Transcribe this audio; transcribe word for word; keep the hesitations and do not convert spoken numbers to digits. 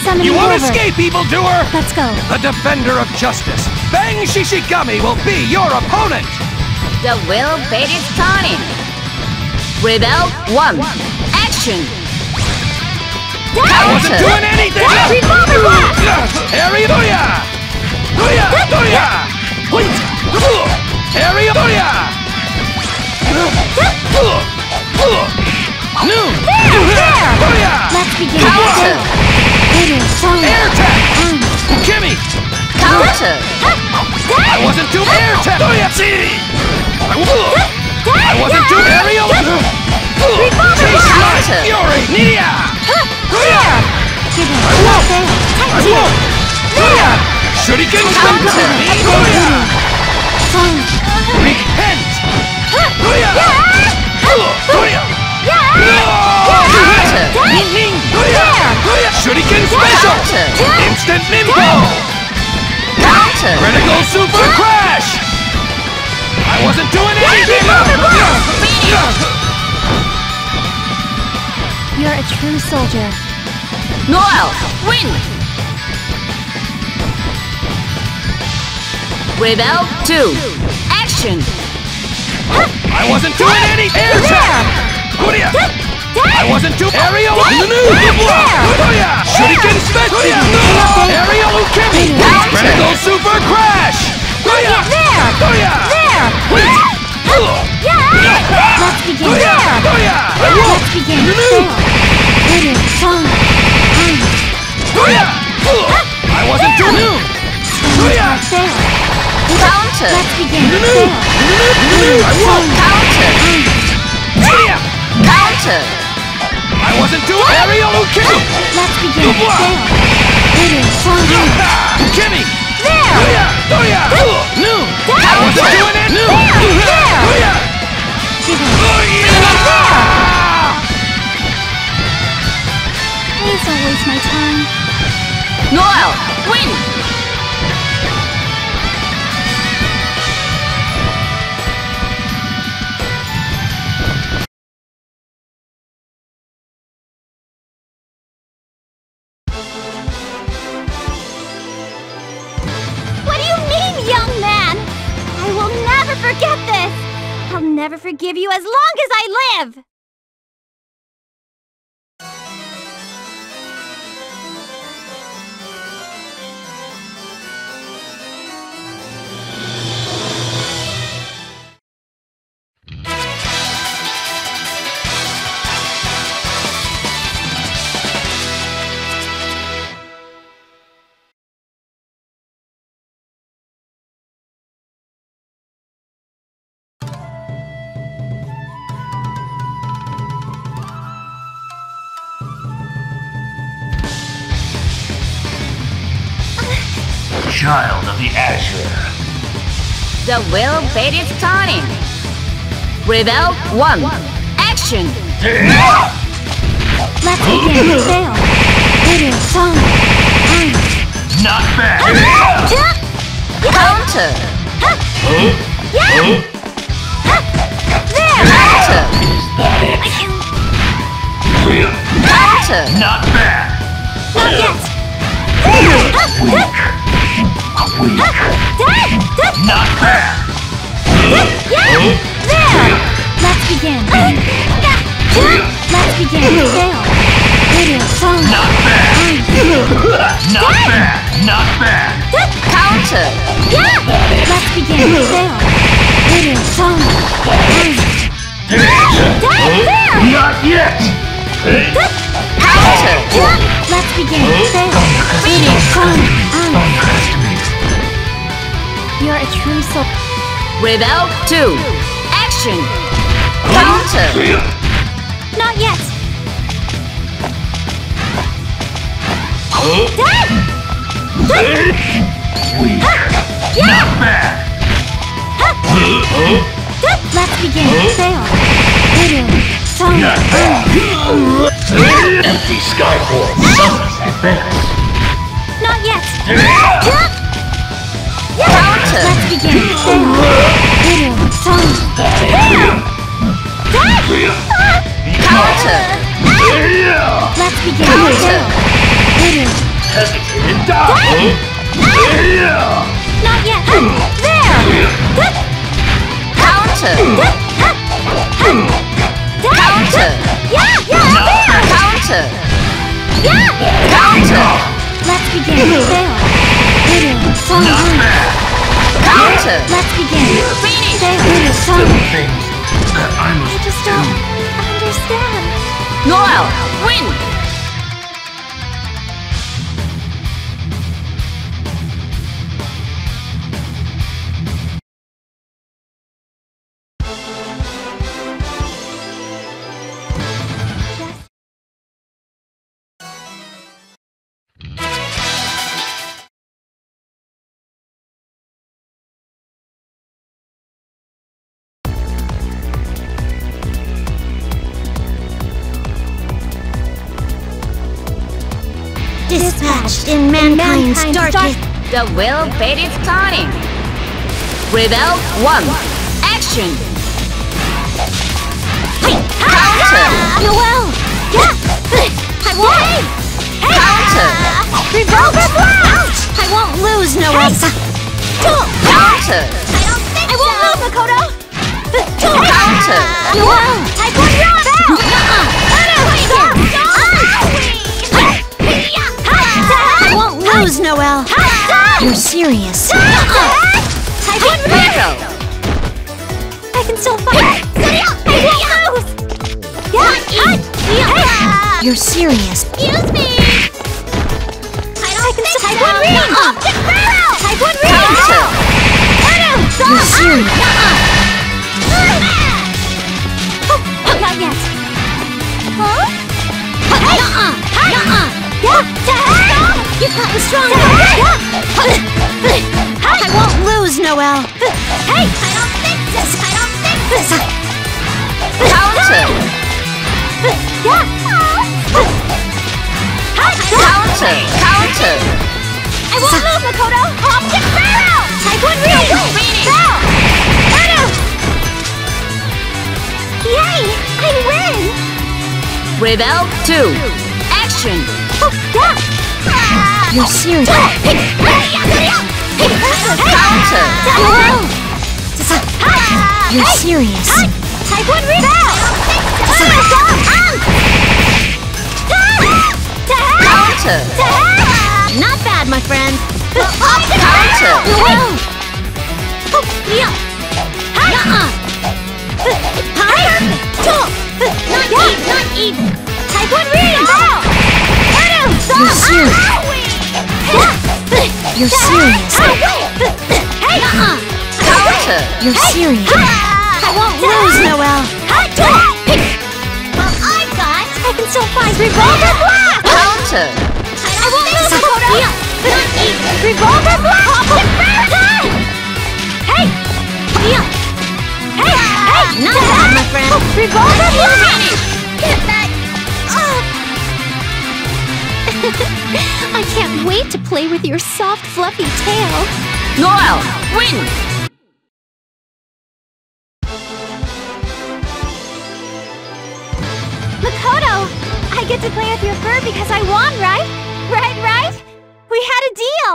summon You the won't Rover. escape, evildoer! Let's go. The defender of justice, Bang Shishigami, will be your opponent! The will fate is turning. Rebel one. Action. I wasn't doing anything! Revolver blast! Area Booyah! Booyah! Booyah! Area Booyah! Noon! There! Booyah! Let's begin. Counter. Later, song. Air tag! Kimmy! Counter. I wasn't too air tag! Booyah! See! I, I wasn't too aerial! Revolver Chase my blast! fury! Nia! There! Give it. I won't! There. I won't! There! Shuriken Counter. Counter! Booyah! Song. Repent! Booyah! Booyah! Counter. Booyah! Shuriken Special! Counter. Instant Nimbo! Counter. Critical Super Crash! I wasn't doing anything! You're a true soldier. Noel. Win. Rebel two. Action. I wasn't doing any air tag! Booyah! I wasn't too aerial! Booyah! Shuriken Special! Aerial Ukemi! Counter. Critical Super Crash! Booyah! There! Booyah! There! Let's begin. Booyah! There! Booyah! I Let's won't! begin. There! Later, song. Booyah! I wasn't too new! Booyah! There! Counter. Let's begin. There! I won't! Counter. Booyah! Counter. I wasn't too aerial Ukemi! Let's begin. There! Later, song. Kimmy! There! Booyah! Booyah! Noon! I wasn't doing it! Noon! There! Booyah! Give it. Booyah! Please don't waste my time. Noel. Win. What do you mean, young man? I will never forget this. I'll never forgive you as long as I live. Child of the Azure. The will fate is turning. Rebel one. Action. Let's begin. Fail. Later, song. Not bad. Counter. There! Counter. Real. Counter. Not bad. Not yet. Weak. Weak. Not bad. There! Let's begin. Let's begin. Fail. Later, song. Not bad. Not bad. Not bad. Counter. Let's begin. Fail. Later, song. Not yet. Counter. Let's begin. Fail. Finish. Song. Underestimate. You're a true soul. Rebel two. Action. Counter. Not yet. Weak. Not bad. Let's begin. Fail. Later, song. Not bad. Empty skyport. Summon advance. Not yet. Counter. Let's begin. Fail. Later, song. Counter. Let's begin. Counter. Fail. Later, hesitate. In doubt. Not yet. There! Counter. Counter! Yeah! Yeah! There! Counter. Yeah! Counter. Let's begin. There. Video. Song. Counter. Let's begin. Finish. There. Video. Song. Things that I I must just do. don't understand. Noel, win. Dispatched in mankind's darkest. The will bait is starting. Rebel one. Action. Counter. Noel! Yeah! I won't! Counter. Revolver blast! I won't lose, Noel! Counter. I won't lose, Makoto! Counter. Noel! Taekwondo! I won't lose, Noel! You're serious. Taekwondo. I can still fight! I won't lose! Yeah! You're serious. Excuse me! I can still Taekwondo! Taekwondo! Counter. You're serious. Not yet. Huh? Nuh-uh! Nuh-uh! Yeah! You've gotten stronger! I won't lose, Noel! Hey! I don't think this! I don't think this! Counter. Yeah! Counter. Counter. I won't lose, Makoto! Optic barrel! Taekwondo! Finish. Yay! I win! Rebel two. Action. Oh, yeah! You're serious. Counter. Noel! You're serious. Taekwondo! Counter. Not bad, my friend. Counter. Noel! Oh, yeah! Nuh-uh! Not even, not even! Taekwondo! You're serious. You're serious. Hey! Uh-uh! Counter. You're serious. I won't lose, Noel. Well, I got... I can still fight. Revolver blast! Counter. I won't lose, Makoto. Not even. Revolver blast! Hey! Hey! Hey! Not bad, my friend. Revolver blast! Get back up! I can't wait to play with your soft, fluffy tail. Noel, win. Makoto, I get to play with your fur because I won, right? Right, right? We had a deal!